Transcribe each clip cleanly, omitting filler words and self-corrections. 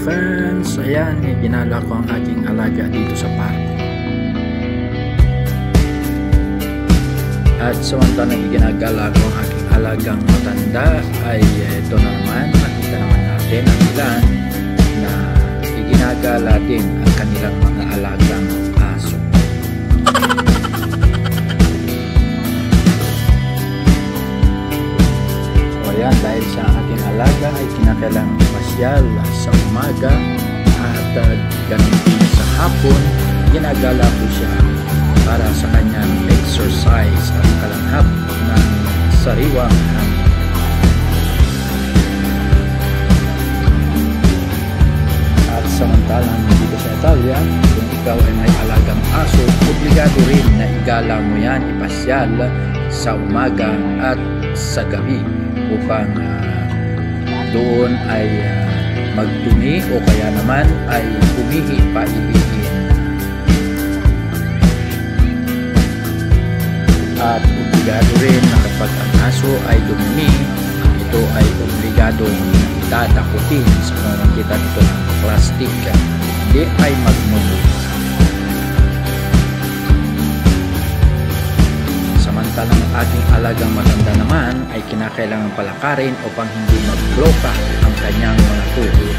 friends, ayan, ginala ko ang aking alaga dito sa parko. At samantalang ginagala ko ang aking alagang matanda ay ito na naman, nakita naman natin ang ilan na iginagala din ang kanilang mga alagang aso. So ayan, dahil sa aking alaga ay kinakailangang pasyal sa umaga at ganun din sa hapon, ginagala ko siya para sa kanyang exercise at kalanghap ng sariwang hangin. At samantalang dito sa Italia, kung ikaw ay may alagang aso, obligado rin na igala mo yan, ipasyal sa umaga at sa gabi upang doon ay magdumi o kaya naman ay umihi paihiin. At obligado rin na kapag ang aso ay dumumi, ito ay obligadong itatakutin sa pamamagitan ito ng plastic, hindi ay magmumula. Samantalang ang ating alagang matanda naman ay kinakailangan palakarin upang hindi magbloka ang kanyang mga tuhod.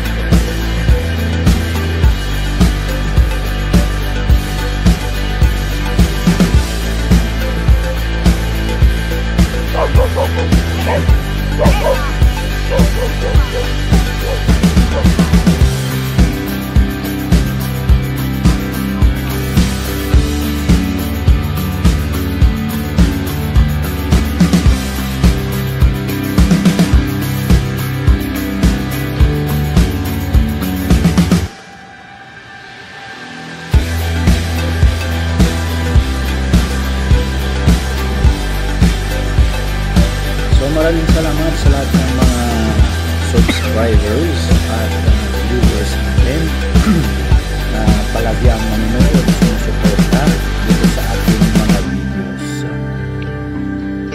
Maraming salamat sa lahat ng mga subscribers at viewers natin na palagi ang manonood at sumusuporta dito sa ating mga videos.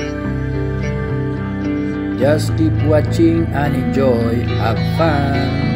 Just keep watching and enjoy. Have fun!